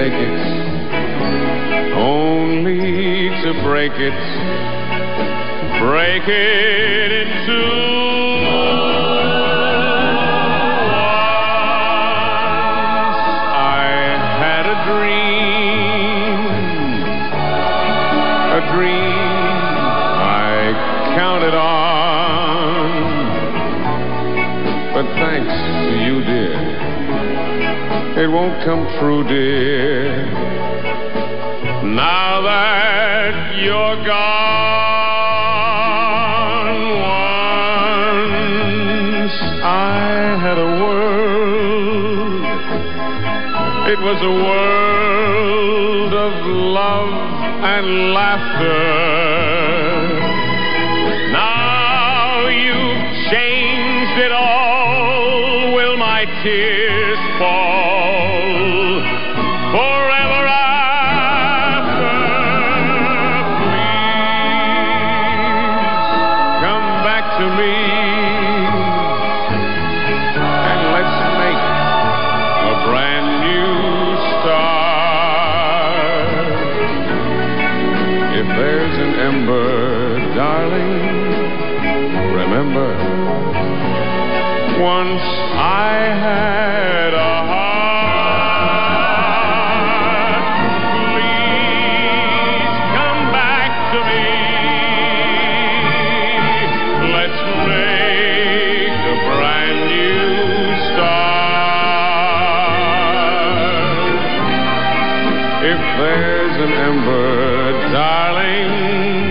make it, only to break it in two. Once I had a dream I counted on, but thanks to you, dear, it won't come true, dear. Now that you're gone, once I had a world. It was a world of love and laughter. Now you've changed it all. Will my tears fall forever after? Please come back to me and let's make a brand new start. If there's an ember, darling, remember, once I had a heart. Please come back to me. Let's make a brand new start. If there's an ember, darling,